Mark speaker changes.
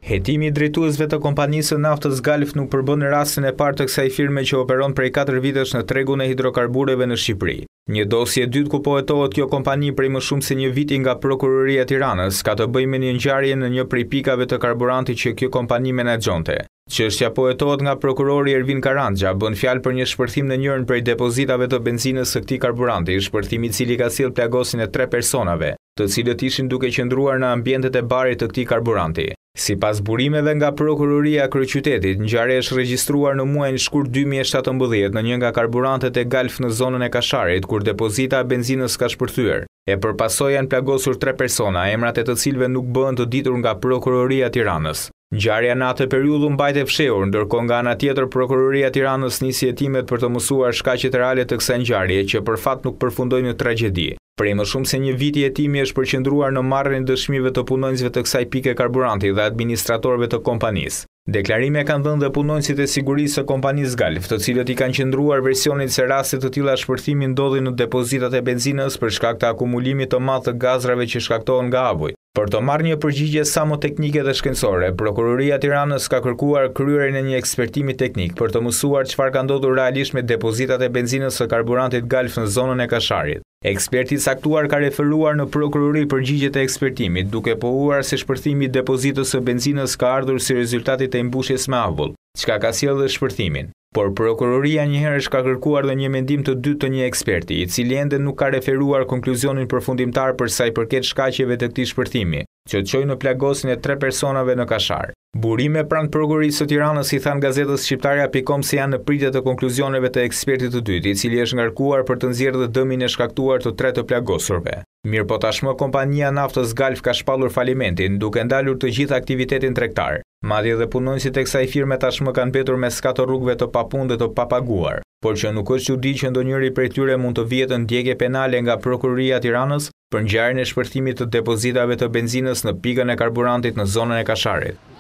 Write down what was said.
Speaker 1: Hetimi i drejtuesve të kompanisë së naftës Galf nuk përbën në rastin e parë të kësaj firme që operon prej 4 vitesh në tregun e hidrokarbureve në Shqipëri. Një dosje e dytë ku po hetohet kjo kompani prej më shumë se një viti nga Prokuroria e Tiranës ka të bëjë me një ngjarje në një prej pikave të karburantit që kjo kompani menaxhonte. Çështja po hetohet nga prokurori Ervin Karandxha, bën fjalë për një shpërthim në njërin prej depozitave të benzinës së këtij karburanti, shpërthim i cili ka sjellë plagosin e 3 personave, të cilët ishin duke qëndruar në ambientet e barit të këtij karburanti. Sipas burimeve nga Prokuroria e Kryeqytetit, ngjarja është regjistruar në muajin shkurt 2017 në një nga karburantet e Galf në zonën e Kasharit, kur depozita e benzinës ka shpërthyer. E përpasoj janë plagosur 3 persona, emrat e të cilëve nuk bëhen të ditur nga Prokuroria e Tiranës. Ngjarja në atë periudhë mbajt e fshehur, ndërkohë nga ana tjetër Prokuroria e Tiranës nisi hetimet për të mësuar shkaqet reale të kësaj ngjarje, që për fat nuk përfundoi në tragjedi. Prej më shumë se një viti hetimi është përqendruar në marrjen e dëshmive të punonjësve të kësaj pike karburanti dhe administratorëve të kompanisë. Deklarime kanë dhënë dhe punonjësit e sigurisë së kompanisë Galf, të cilët i kanë qendruar versionit se raste të tilla shpërthimi ndodhin në depozitat e benzinës për shkak të akumulimit të madh të gazrave që shkaktohen nga abuj. Për të marrë një përgjigje sa më teknike dhe shkencore, Prokuroria e Tiranës ka kërkuar kryerjen e një ekspertimi teknik për të mësuar çfarë ka ndodhur realisht me depozitat e benzinës së karburantit Galf në zonën e Kasharit. Eksperti i caktuar ka referuar në prokurori përgjigjet e ekspertimit, duke pohuar se shpërthimi i depozitës së benzinës ka ardhur si rezultat i mbushjes me avull, çka ka sjellë shpërthimin. Por prokuroria njëherësh ka kërkuar dhe një mendim të dytë të një eksperti, i cili ende nuk ka referuar konkluzionin përfundimtar për sa i përket shkaqeve të këtij shpërthimi, që çoi në plagosin e 3 personave në Kashar. Burime pranë prokurorisë së Tiranës i than gazetës shqiptare.com se janë në pritje të konkluzioneve të ekspertit të dytë, i cili është ngarkuar për të nxjerrë dëmin e shkaktuar të 3 të plagosurve. Mirë po tashmë kompania naftës Galf ka shpallur falimentin, duke ndalur të gjithë aktivitetin tregtar. Madje dhe punonjësit e kësaj firme tashmë kanë mbetur me skato rrugëve të papunë dhe të papaguar, por që nuk është çudi që ndonjëri prej tyre mund të vihet në ndjekje penale nga Prokuroria e Tiranës për ngjarjen e shpërthimit të depozitave të benzinës në pikën e karburantit në zonën e Kasharit.